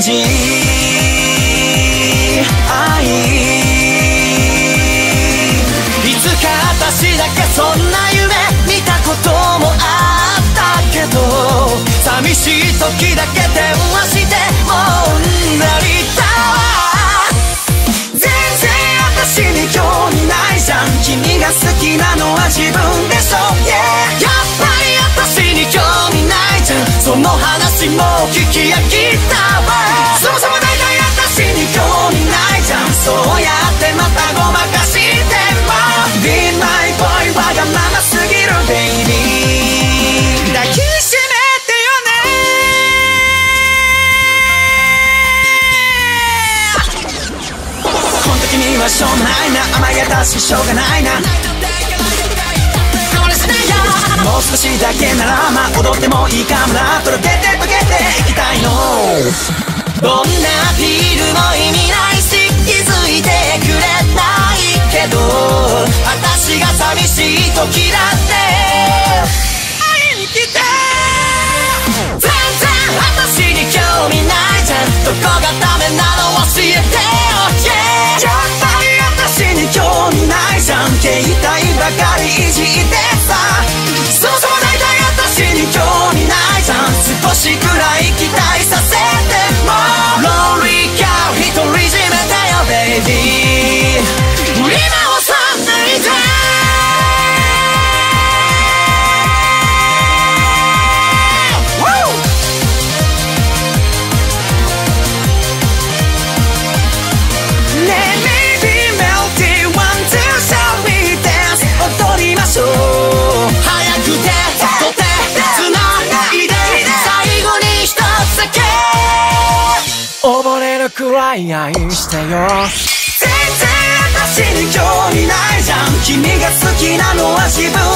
じ愛、いつか私だけそんな夢見たこともあったけど、寂しい時だけ電話してもうんざりだわ。全然私に興味ないじゃん、君が好きなのは自分でしょ、yeah、 やっぱり私に興味ないじゃん、その話も聞き飽きたわ。そもそも大体私に興味ないじゃん、そうやってまたごまかしても Be my boy わがまますぎる baby、 抱きしめてよね。この時にはしょうもないな、甘やかししょうがないな、もう少しだけならまあ踊ってもいいかもな、とろけて溶けていきたいの。どんなアピールも意味ないし気づいてくれないけど、私が寂しい時だって会いに来て。全然私に興味ないじゃん、どこがダメなの教えてよ、yeah、 やっぱり私に興味ないじゃん、携帯ばかりいじってさ、そもそも大体私に興味ないじゃん、少しくらい期待させても。ローリーキャー独り占めてよベイビー、今をさ抜いて。踊りましょう、早く手と手つないで、最後に一つだけ溺れるくらい愛してよ。全然私に興味ないじゃん、君が好きなのは自分